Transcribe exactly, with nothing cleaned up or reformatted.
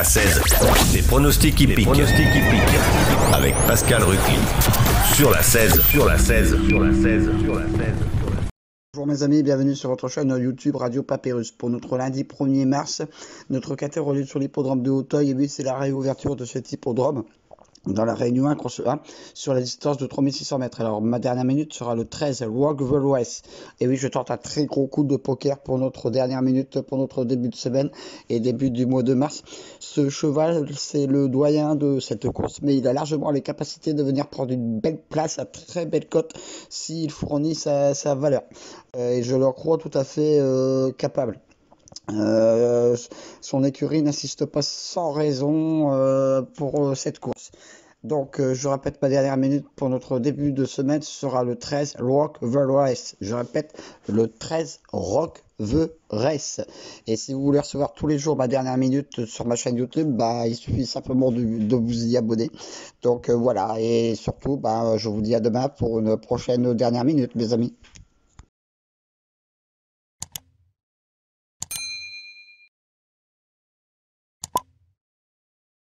seize. Les pronostics hippiques. Avec Pascal Ruquier. Sur la seize. Sur la seize. Sur la seize. Sur la seize. Bonjour mes amis, bienvenue sur votre chaîne YouTube Radio Papyrus. Pour notre lundi premier mars, notre catégorie sur l'hippodrome de Hauteuil, et oui, c'est la réouverture de cet hippodrome dans la Réunion un cross un sur la distance de trois mille six cents mètres. Alors ma dernière minute sera le treize, Rock the West. Et oui, je tente un très gros coup de poker pour notre dernière minute, pour notre début de semaine et début du mois de mars. Ce cheval, c'est le doyen de cette course, mais il a largement les capacités de venir prendre une belle place à très belle cote s'il fournit sa, sa valeur. Euh, et je le crois tout à fait euh, capable. Euh, son écurie n'insiste pas sans raison euh, pour euh, cette course. Donc euh, je répète, ma dernière minute pour notre début de semaine sera le treize, Rock the Race. Je répète, le treize, Rock the Race. Et si vous voulez recevoir tous les jours ma dernière minute sur ma chaîne YouTube, bah, il suffit simplement de, de vous y abonner. Donc euh, voilà, et surtout, bah, je vous dis à demain pour une prochaine dernière minute, mes amis.